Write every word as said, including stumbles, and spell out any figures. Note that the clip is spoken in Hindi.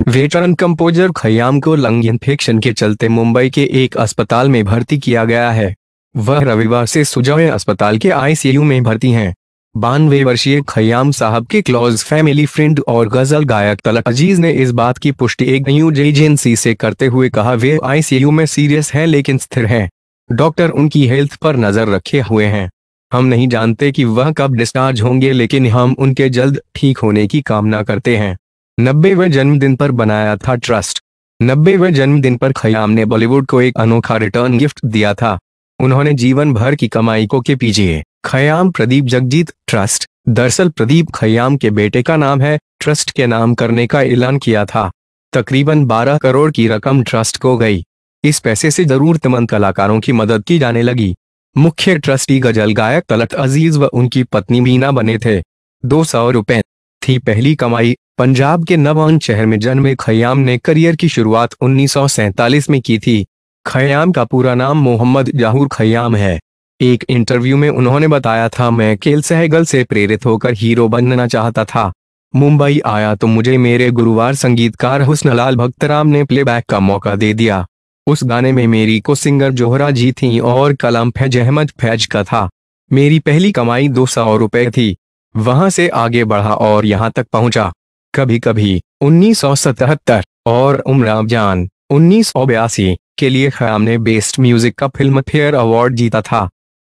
वेटरन कंपोजर खय्याम को लंग इन्फेक्शन के चलते मुंबई के एक अस्पताल में भर्ती किया गया है। वह रविवार से सुजॉय अस्पताल के आईसीयू में भर्ती हैं। बानवे वर्षीय खय्याम साहब के क्लोज फैमिली फ्रेंड और गजल गायक तलत अजीज ने इस बात की पुष्टि एक न्यूज एजेंसी से करते हुए कहा, वे आईसीयू में सीरियस हैं लेकिन स्थिर हैं। डॉक्टर उनकी हेल्थ पर नजर रखे हुए हैं। हम नहीं जानते कि वह कब डिस्चार्ज होंगे, लेकिन हम उनके जल्द ठीक होने की कामना करते हैं। नब्बेवें जन्मदिन पर बनाया था ट्रस्ट। नब्बेवें जन्मदिन पर खय्याम ने बॉलीवुड को एक अनोखा रिटर्न गिफ्ट दिया था। उन्होंने जीवन भर की कमाई को के पीछे खय्याम प्रदीप जगजीत ट्रस्ट, दरअसल प्रदीप खय्याम के बेटे का नाम है, ट्रस्ट के नाम करने का ऐलान किया था। तकरीबन बारह करोड़ की रकम ट्रस्ट को गई। इस पैसे से जरूरतमंद कलाकारों की मदद की जाने लगी। मुख्य ट्रस्टी गजल गायक तलत अजीज व उनकी पत्नी बीना बने थे। दो सौ रुपए थी पहली कमाई। पंजाब के नवांशहर में जन्मे खय्याम ने करियर की शुरुआत उन्नीस सौ सैंतालीस में की थी। खय्याम का पूरा नाम मोहम्मद जहूर खय्याम है। एक इंटरव्यू में उन्होंने बताया था, मैं केएल सहगल से प्रेरित होकर हीरो बनना चाहता था। मुंबई आया तो मुझे मेरे गुरुवार संगीतकार हुस्नलाल-भगतराम ने प्लेबैक का मौका दे दिया। उस गाने में मेरी को सिंगर जोहरा जी थी और कलम फैज अहमद फैज का था। मेरी पहली कमाई दो सौ रुपए थी। वहां से आगे बढ़ा और यहां तक पहुंचा। कभी कभी उन्नीस सौ सतहत्तर और उमराव जान उन्नीस सौ बयासी के लिए खय्याम ने बेस्ट म्यूजिक का फिल्मफेयर अवार्ड जीता था।